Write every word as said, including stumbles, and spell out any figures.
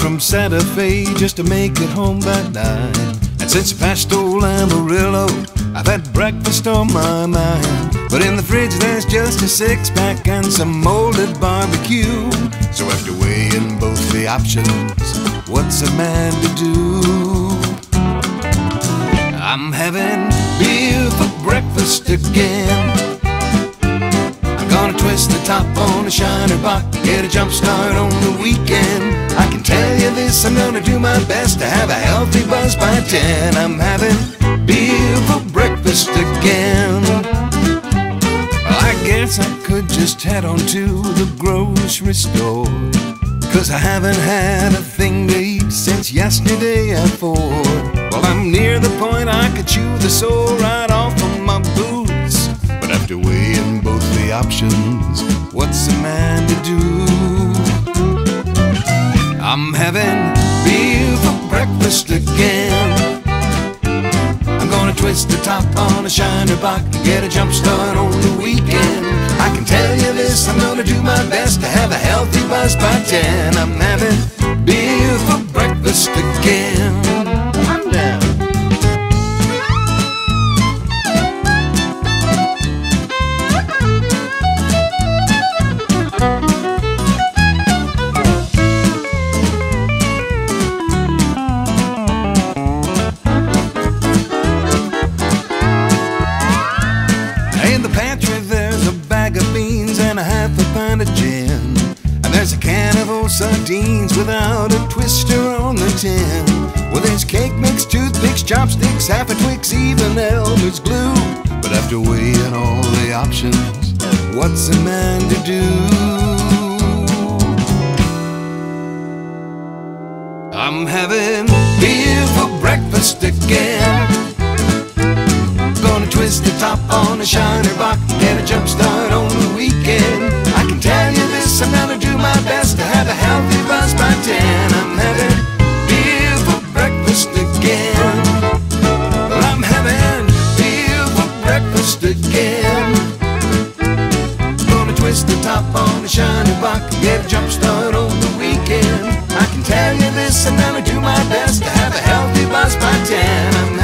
from Santa Fe just to make it home by nine. And since I passed old Amarillo, I've had breakfast on my mind. But in the fridge there's just a six-pack and some molded barbecue. So after weighing both the options, what's a man to do? I'm having beer for breakfast again. I'm gonna twist the top on a shiner box, get a jump start on the weekend. I can tell you this, I'm gonna do my best to have a healthy buzz by ten. I'm having beer for breakfast again. I guess I could just head on to the grocery store, 'cause I haven't had a thing to eat since yesterday at four. Well, I'm near the point I could chew the sole right off of my boots. But after weighing both the options, what's a man to do? I'm having beer for breakfast again. I'm gonna twist the top on a shiner box, get a jump start on the weekend. I can tell you this, I'm gonna do my best to have a healthy buzz by ten. I'm having beer for breakfast again. I'm down. In the pantry there's a bag of beans and a half a pint of gin. And there's a can of old sardines without a twister on the tin. Well, there's cake mix, toothpicks, chopsticks, half a Twix, even Elmer's glue. But after weighing all the options, what's a man to do? I'm having beer for breakfast again. Gonna twist the top on a shiner box, get a jump start on the weekend. I can tell you this, I'm gonna do my best to have a healthy buzz by ten. I'm having beer for breakfast again. Well, I'm having beer for breakfast again. Gonna twist the top on a shiner box, get a jump start on the weekend. I can tell you this, I'm gonna do my best to have a healthy buzz by ten. I'm